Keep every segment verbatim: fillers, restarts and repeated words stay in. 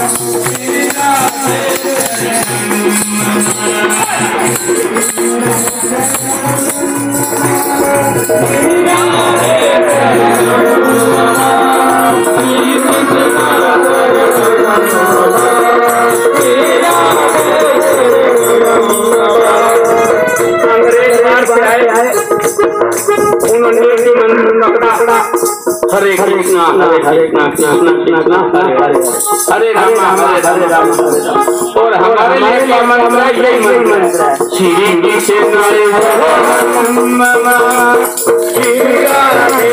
हरे कृष्णा हरे हरे कृष्णा कृष्णा कृष्णा हरे हरे हरे राम हरे हरे राम और हमारे लिए क्या मंत्र है? यही मंत्र है श्री कृष्ण श्री राधे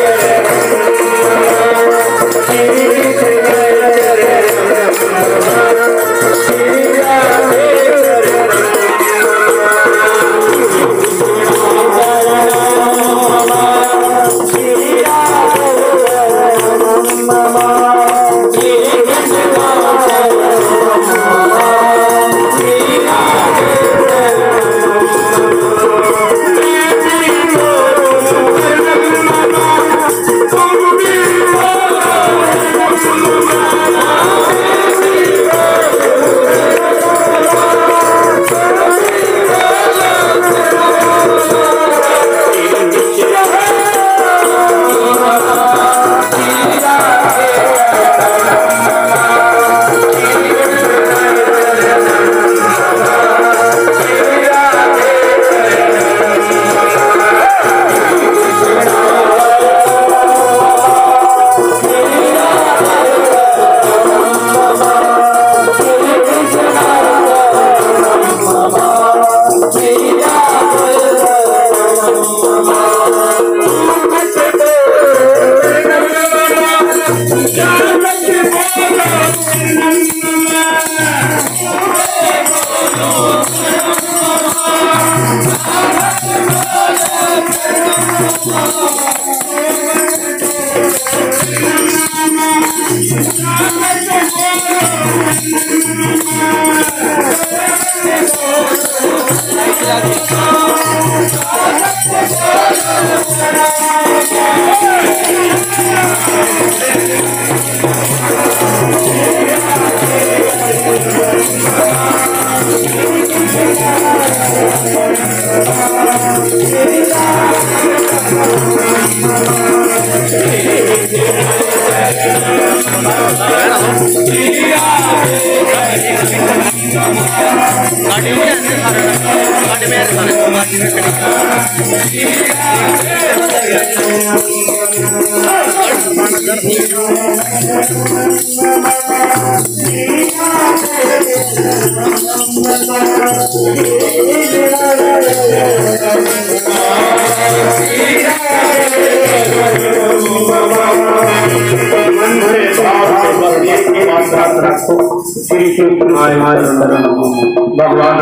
भगवान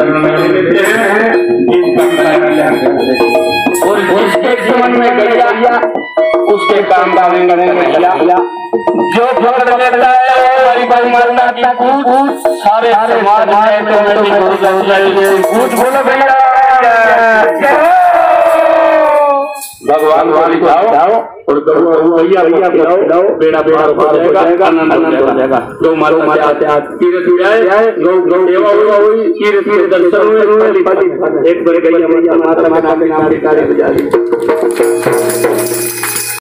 और जिसके जीवन में गैया उसके काम बांधेंगे भैया जो भक्त लेता है हमारी बाई मारना सारे समाज कुछ बोलो भैया भगवान वाली जाओ और भैया भैया जाओ बेड़ा बेड़ा हो जाएगा आनंद हो जाएगा गौ माता आते आज तीर्थ जाए गौ गौ सेवा हुई तीर्थ तीर्थ दर्शन हुए एक बड़े गैया माता माता के नाम की तारीफ जारी